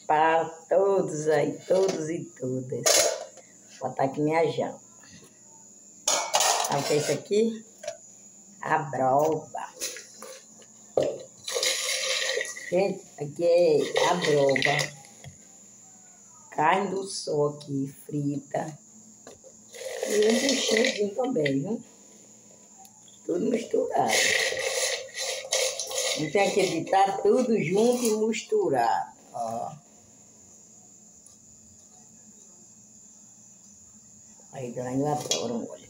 para todos aí, todos e todas. Vou botar aqui minha janta. Sabe o que é isso aqui? Abroba. Gente, aqui é abroba. Carne do sol aqui, frita. E um buchinho também, viu? Tudo misturado. Não tem aquele ditado, tudo junto e misturado. Ó. Aí, dona, eu adoro, olha.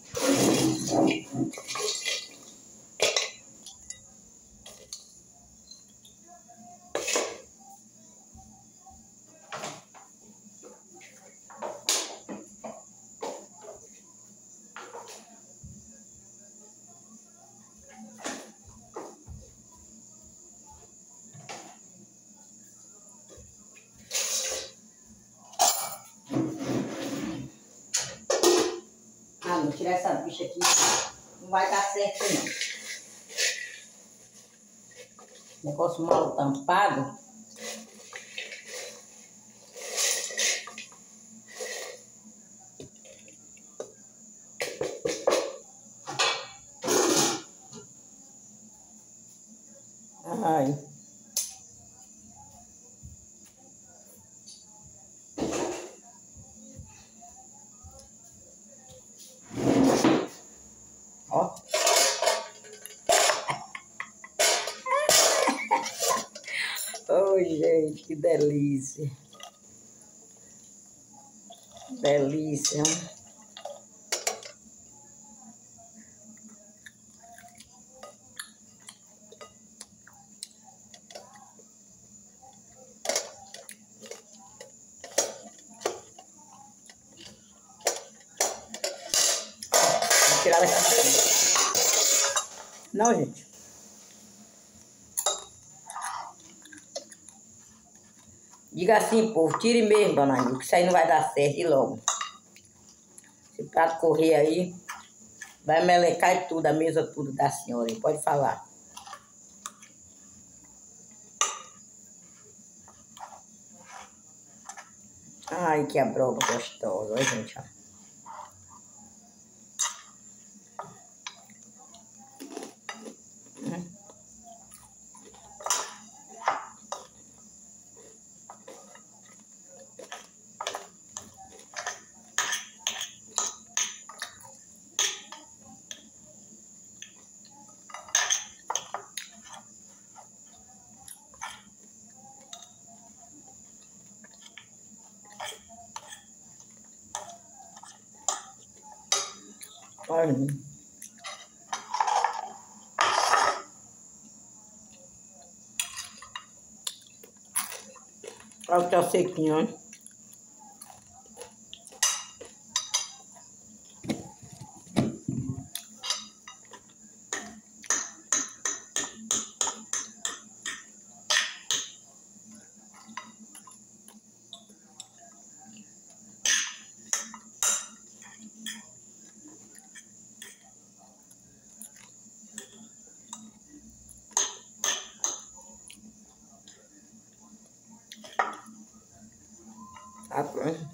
Vou tirar essa bicha aqui, não vai dar certo não. Negócio mal tampado. Ai. Ó. Oh, gente, que delícia. Delícia. Vou tirar daqui. Não, gente. Diga assim, povo, tire mesmo, dona Anil, que isso aí não vai dar certo e logo. Esse prato correr aí, vai melecar e tudo, a mesa tudo da senhora, hein? Pode falar. Ai, que abroba gostosa, olha, gente, ó. Olha. Olha que tá sequinho, ó. Tá pronto.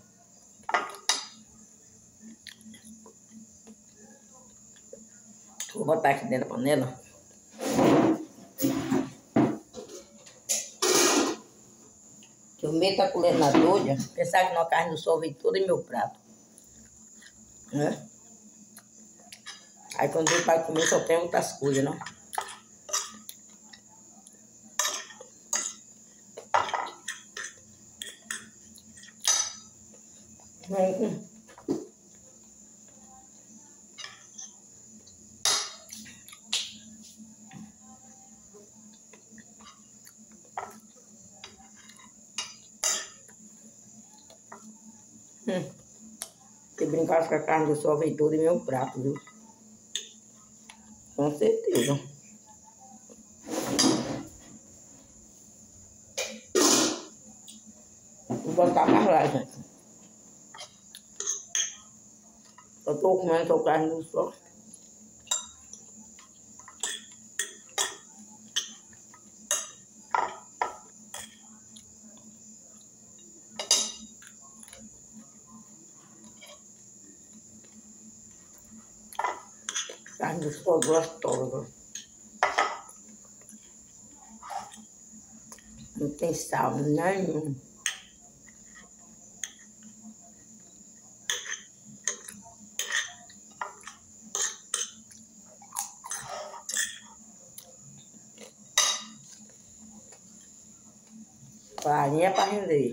Vou botar aqui dentro da panela. Que eu meto a colher na doida, pensar que uma carne do sol vem toda em meu prato. Né? Aí quando eu para comer só tem outras coisas, não? Se brincar com a carne do sol vem toda em meu prato, viu? Com certeza. Vou botar mais lá, gente. Eu tô comendo só carne do sol. Carne de sol gostosa. Não tem sal nenhum. Farinha para render.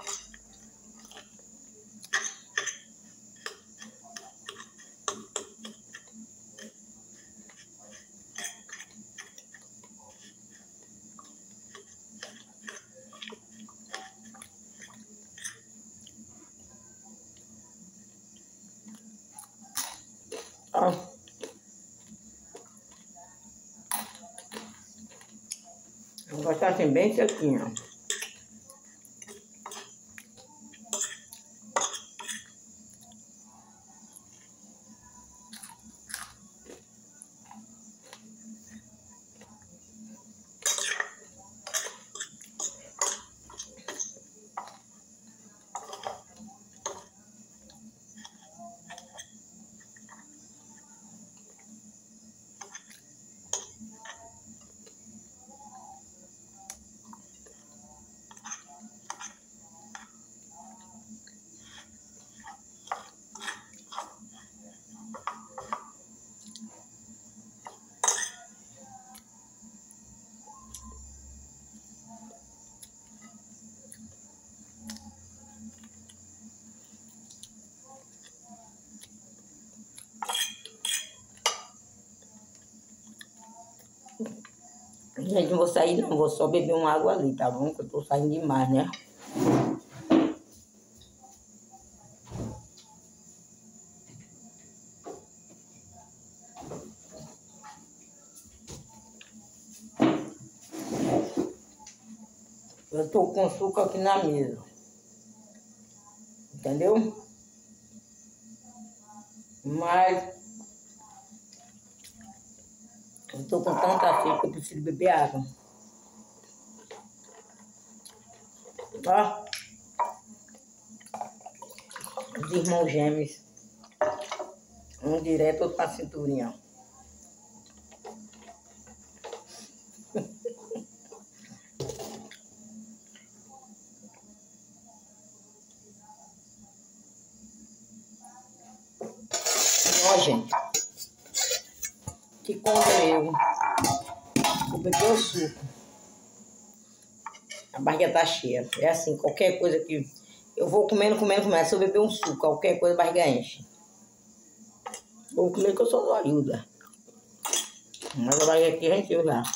Ó. Vou gostar assim bem sequinho. Gente, não vou sair não, vou só beber uma água ali, tá bom? Que eu tô saindo demais, né? Eu tô com açúcar aqui na mesa. Entendeu? Mas eu tô com tanta sede que eu preciso beber água. Ó. Os irmãos gêmeos. Um direto, outro pra cinturinha. Ó, gente. Que conta eu. Vou beber o suco. A barriga tá cheia. É assim, qualquer coisa que... Eu vou comendo. Se eu beber um suco, qualquer coisa, a barriga enche. Vou comer que eu sou orelhuda. Mas a barriga aqui já encheu já.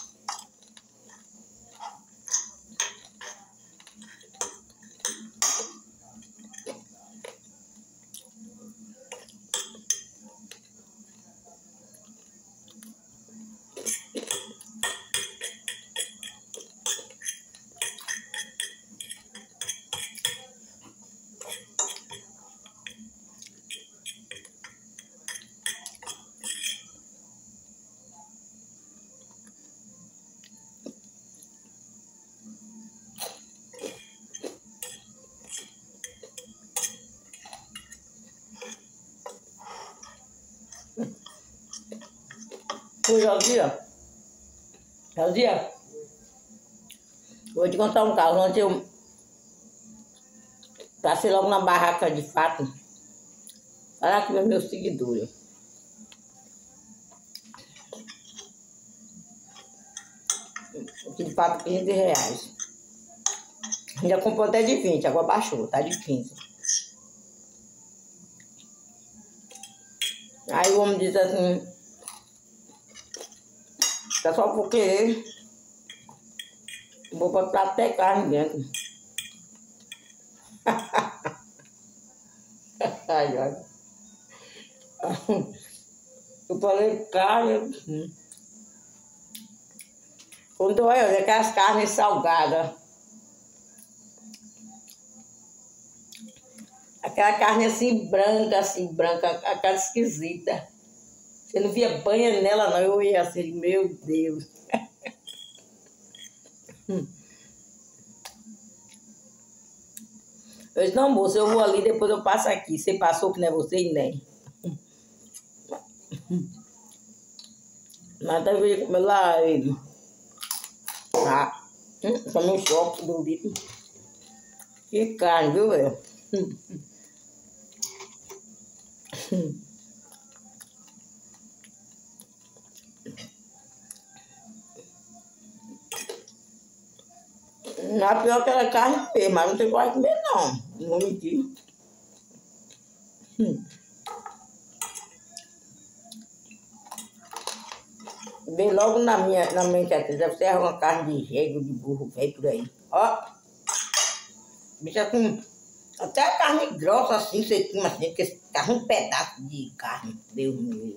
Oi, Jazia, vou te contar um caso. Ontem eu passei logo na barraca de fato. Falar aqui para meus seguidores. Aqui de fato, R$15. Já comprou até de 20, agora baixou, tá de 15. Aí o homem diz assim, tá só por querer, vou botar até carne dentro. Ai, ai. Eu falei carne. Quando olha, é aquelas carnes salgadas. Aquela carne assim, branca, aquela esquisita. Você não via banha nela, não. Eu ia assim, meu Deus. Eu disse, não, moça, eu vou ali, depois eu passo aqui. Você passou que não é você e nem. Mas até veio comer lá ele. Tá. Tomei um choque do litro. Que carne, viu, velho? Na pior que era carne mesmo, mas não tem coragem de comer, não. Não vou mentir. Vem logo na mente aqui, deve ser uma carne de rego, de burro, velho, por aí. Ó, bicha com até a carne grossa assim, sequinha assim, que ficava um pedaço de carne. Deus me livre.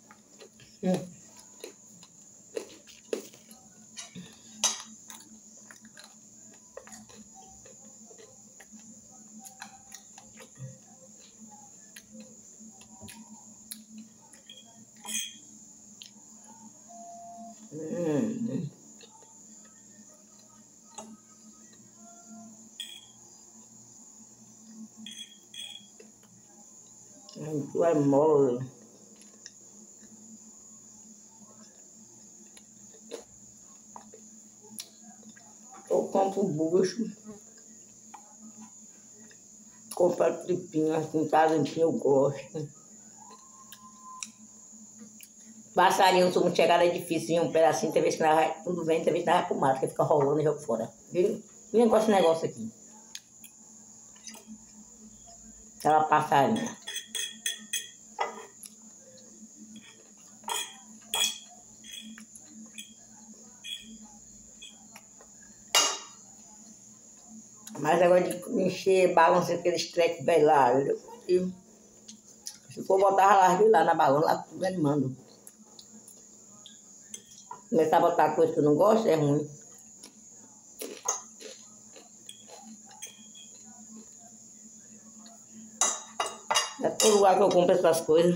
Tu é mole. Eu compro bucho. Compro tripinha, assim, casamento eu gosto. Passarinho, se não chegar é difícil, um pedacinho, tem vez que vai, tudo vem, tem vez que vai pro mato, que fica rolando e joga fora. Eu gosto desse negócio aqui. Aquela passarinha. Mas agora de encher balança aqueles trecos velho lá, se for botar lá na balança, lá tudo animando. Começar a botar coisa que eu não gosto é ruim. É todo lugar que eu compro essas coisas.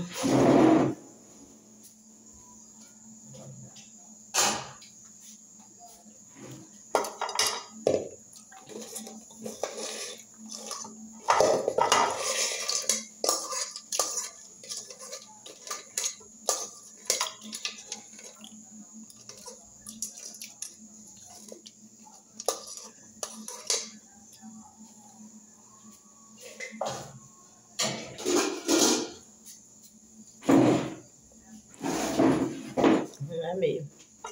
Não é mesmo.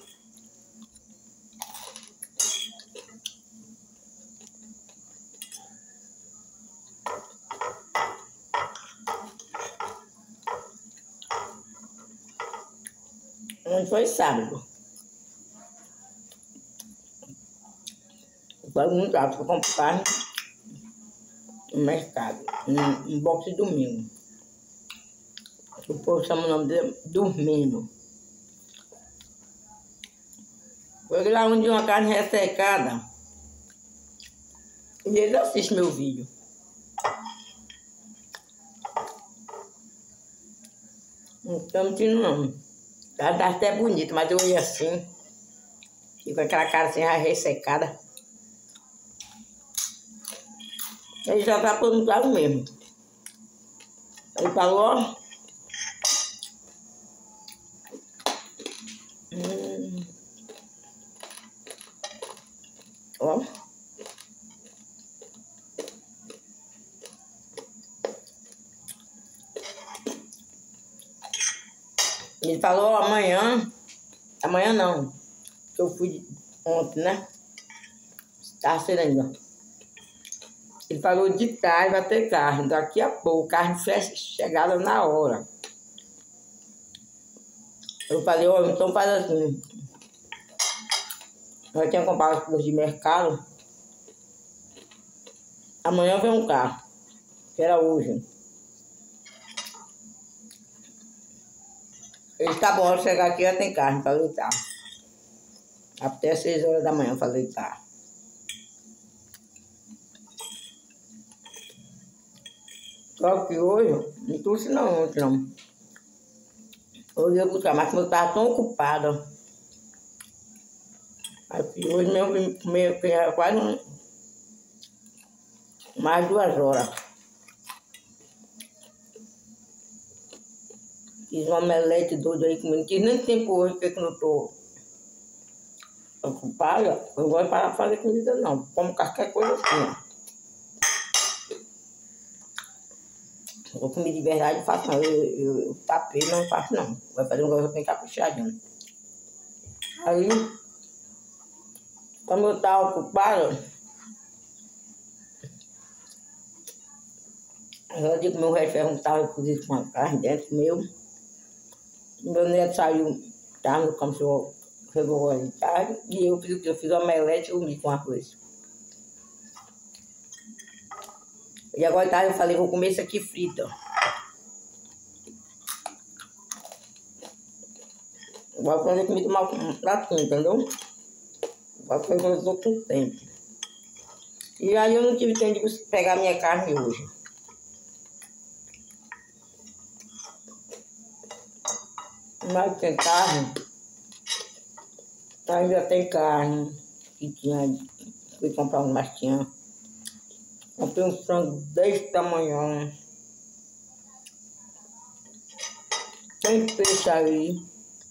Onde foi sábado. Foi muito rápido para comprar carne no mercado, um boxe de domingo. O povo chama o nome dele dormindo. Foi lá onde uma carne ressecada. E ele assiste meu vídeo. Não tô mentindo não. Ela tá até bonita, mas eu olhei assim. E com aquela cara assim, já ressecada. Ele já tá perguntado mesmo. Ele falou, ó. Ó. Ele falou, ó, amanhã não. Eu fui ontem, né? Tava cedo ainda. Ele falou de tarde vai ter carne, daqui a pouco, carne fresca, chegada na hora. Eu falei, ó, então faz assim. Eu tinha comprado as coisas de mercado. Amanhã vem um carro, que era hoje. Ele tá bom, eu chegar aqui já tem carne pra lutar. Até 6 horas da manhã pra lutar. Só que hoje, não trouxe não ontem não. Hoje eu buscar, mas como eu tava tão ocupada. Aqui hoje meu que era quase mais 2 horas. Fiz uma omelete doida aí comigo. Não tive nem tempo hoje, porque eu não tô ocupada. Eu não gosto de parar de fazer comida, não. Como qualquer coisa assim. Eu comi de verdade, não faço não. Eu tapei, não faço não. Vai fazer um negócio bem caprichadinho. Aí, como eu tava ocupada, eu digo que meu refém não tava cozido com a carne dentro meu. Meu neto saiu, tava no campo, chegou ali de tarde, e eu fiz omelete e comi com arroz. E agora tarde eu falei, vou comer isso aqui frito. Vou fazer comida mal um pratinho, entendeu? Vou fazer eu tô com tempo. E aí eu não tive tempo de pegar minha carne hoje. Mas tem carne. Ainda tem carne. Que tinha. Fui comprar um mas tinha. Comprei um frango desse tamanhão. Tem peixe aí.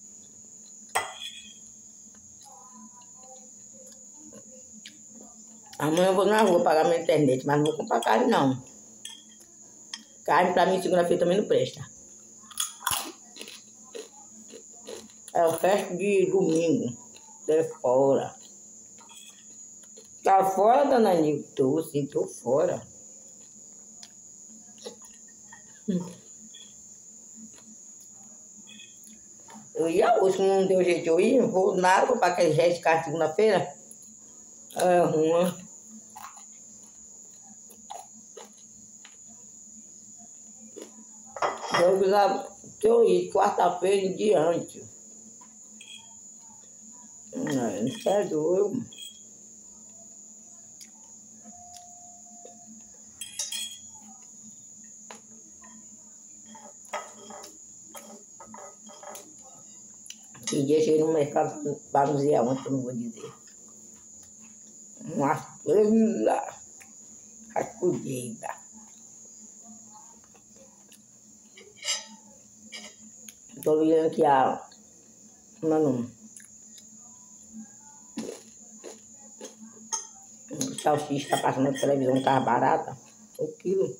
Amanhã eu vou na rua pagar minha internet, mas não vou comprar carne não. Carne pra mim segunda-feira também não presta. É o resto de domingo. De fora. Tá fora, dona Nil? Tô, sim, tô fora. Eu ia hoje, não deu jeito de eu ir, vou nada, vou para aquele resto de carne segunda-feira. É ruim. Eu precisava ter eu ir quarta-feira em diante. Não é doido. Que dia cheguei no mercado para dizer aonde, que eu não vou dizer. Uma fila, sacudida. Estou vendo que a... Mano, salsicha está passando na televisão, estava barata. O quilo.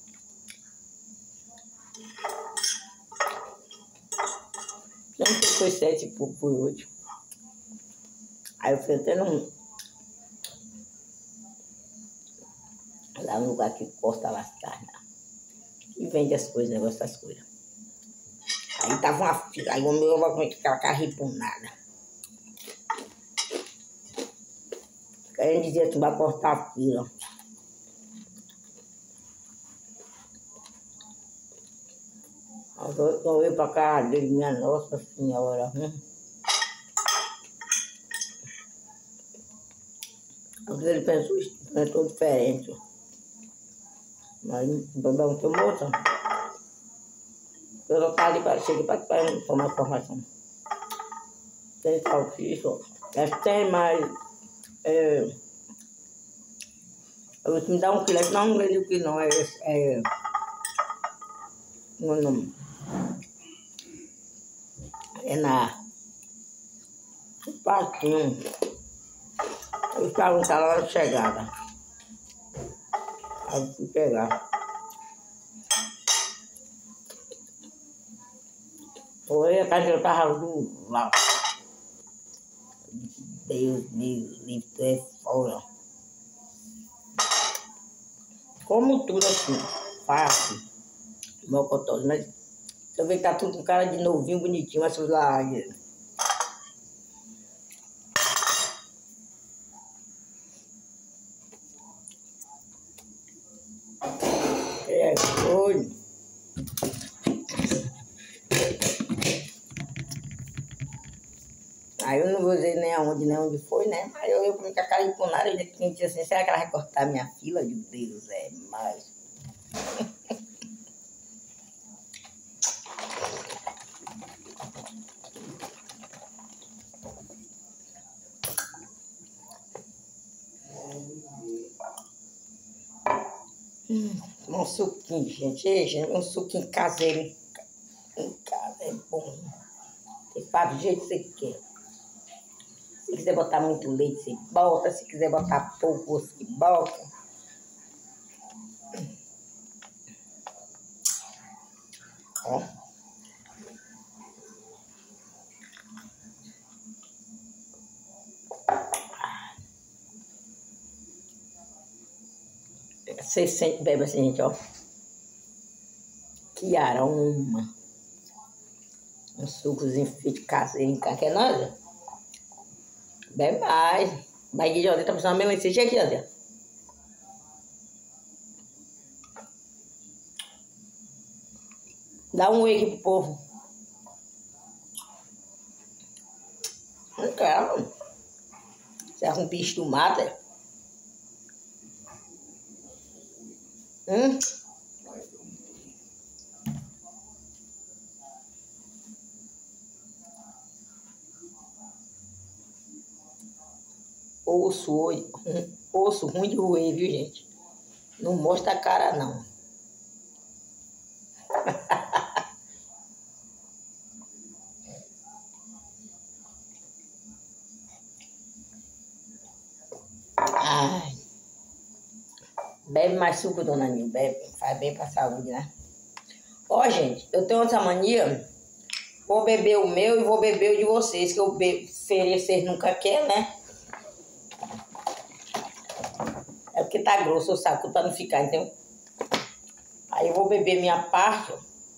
Sempre foi 7 e pouco por 8. Aí eu fui até lá no lugar que corta lá as carnes. E vende as coisas, negócio das coisas. Aí tava uma fila, aí o meu vai comer aquela carne riponada. Querendo dizer que vai cortar a fila. Eu tô indo pra casa dele, minha Nossa Senhora. Ele pensou diferente. Mas não tem moça. Eu não ali para chegar para tomar informação. Tem salsicha, tem mais. Eu vou me dar um quilo, não lembro o que não é. Meu nome. É na Patinho. Eles perguntaram a hora de chegada. Aí eu fui pegar. Foi a casa que eu tava do lado. Deus me livre, é fora. Como tudo assim, fácil, mocotório, mas eu vejo que tá tudo com cara de novinho, bonitinho, mas lá. É, foi. Aí eu não vou dizer nem onde foi, né? Mas eu com a cara empunada, eu disse assim, será que ela vai cortar minha fila? Meu Deus, é mais. Um suquinho, gente. Um suquinho caseiro em casa. bom. Você faz do jeito que você quer. Se quiser botar muito leite, você bota. Se quiser botar pouco, você bota. Ó. Você sente, bebe assim, gente, ó. Que aroma. Um sucozinho feito caseiro, quer nós? Bebe mais. Barriguinha de José tá precisando de melancia. Chega aqui, José. Dá um oi aqui pro povo. Não quero. Você é um bicho do mato, é? Osso ruim de roer, viu, gente? Não mostra a cara, não. Ai. Bebe mais suco, dona Nil. Bebe. Faz bem pra saúde, né? Ó, gente, eu tenho essa mania. Vou beber o meu e vou beber o de vocês, que eu bebo. Vocês nunca querem, né? É porque tá grosso o saco pra não ficar, entendeu? Aí eu vou beber minha parte.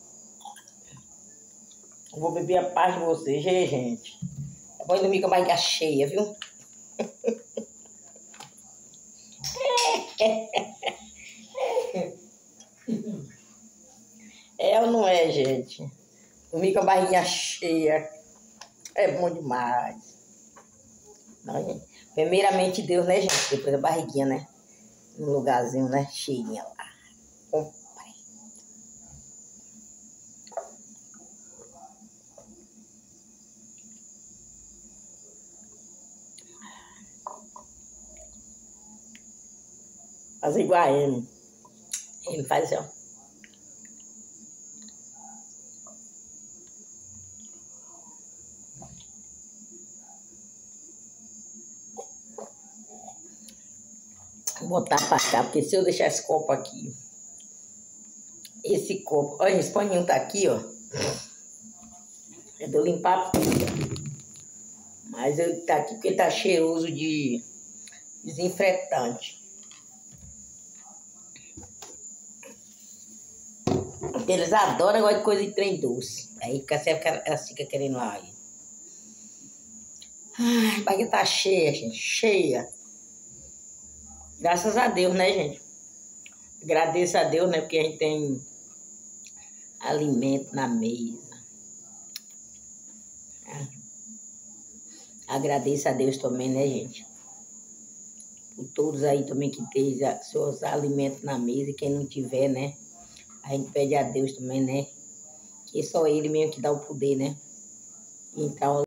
Eu vou beber a parte de vocês, gente. É bom dormir com a barriga cheia, viu? É ou não é, gente? Dormir com a barriguinha cheia é bom demais. Não, gente. Primeiramente Deus, né, gente? Depois a barriguinha, né? No lugarzinho, né? Cheinha lá. Comprei. Faz igual a ele. Ele faz assim, ó. Vou botar pra cá, porque se eu deixar esse copo aqui, esse copo, olha, esse paninho tá aqui, ó. É de eu limpar tudo. Mas ele tá aqui porque tá cheiroso de desinfetante. Eles adoram negócio de coisa de trem doce. Aí ela fica querendo lá. Ai, a barriga tá cheia, gente, cheia. Graças a Deus, né, gente? Agradeço a Deus, né, porque a gente tem alimento na mesa. Agradeço a Deus também, né, gente? Por todos aí também que tem seus alimentos na mesa e quem não tiver, né? A gente pede a Deus também, né? Que só Ele mesmo que dá o poder, né? Então,